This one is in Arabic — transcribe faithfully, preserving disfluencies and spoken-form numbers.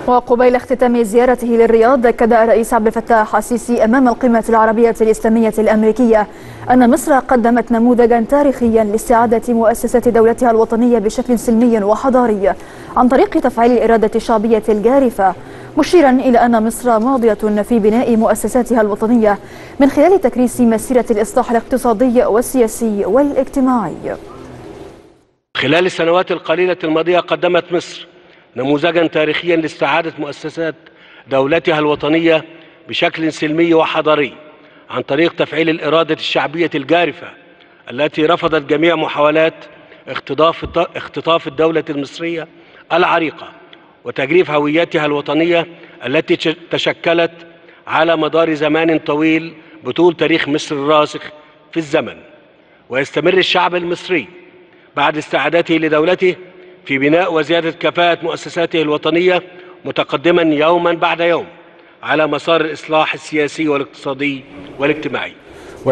وقبيل اختتام زيارته للرياض، أكد الرئيس عبد الفتاح السيسي أمام القمة العربية الإسلامية الأمريكية أن مصر قدمت نموذجا تاريخيا لاستعادة مؤسسات دولتها الوطنية بشكل سلمي وحضاري عن طريق تفعيل الإرادة الشعبية الجارفة، مشيرا إلى أن مصر ماضية في بناء مؤسساتها الوطنية من خلال تكريس مسيرة الإصلاح الاقتصادي والسياسي والاجتماعي. خلال السنوات القليلة الماضية قدمت مصر نموذجا تاريخيا لاستعادة مؤسسات دولتها الوطنية بشكل سلمي وحضاري عن طريق تفعيل الإرادة الشعبية الجارفة التي رفضت جميع محاولات اختطاف الدولة المصرية العريقة وتجريف هويتها الوطنية التي تشكلت على مدار زمان طويل بطول تاريخ مصر الراسخ في الزمن. ويستمر الشعب المصري بعد استعادته لدولته في بناء وزيادة كفاءة مؤسساته الوطنية متقدما يوما بعد يوم على مسار الإصلاح السياسي والاقتصادي والاجتماعي.